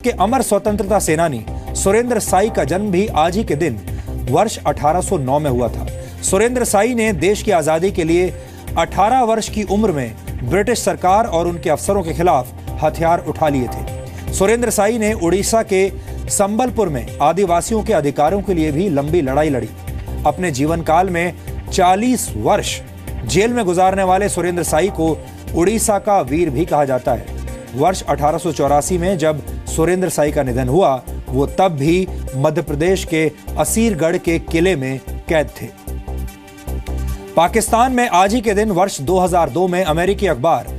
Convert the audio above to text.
के अमर स्वतंत्रता सेनानी सुरेंद्र साई का जन्म भी आज ही के दिन वर्ष 1809 में हुआ था। सुरेंद्र साई ने देश की आजादी के लिए 18 वर्ष की उम्र में ब्रिटिश सरकार और उनके अफसरों के खिलाफ हथियार उठा लिए थे। सुरेंद्र साई ने उड़ीसा के संबलपुर में आदिवासियों के अधिकारों के लिए भी लंबी लड़ाई लड़ी। अपने जीवन काल में 40 वर्ष जेल में गुजारने वाले सुरेंद्र साई को उड़ीसा का वीर भी कहा जाता है। वर्ष 1884 में जब सुरेंद्र साई का निधन हुआ, वो तब भी मध्य प्रदेश के असीरगढ़ के किले में कैद थे। पाकिस्तान में आज ही के दिन वर्ष 2002 में अमेरिकी अखबार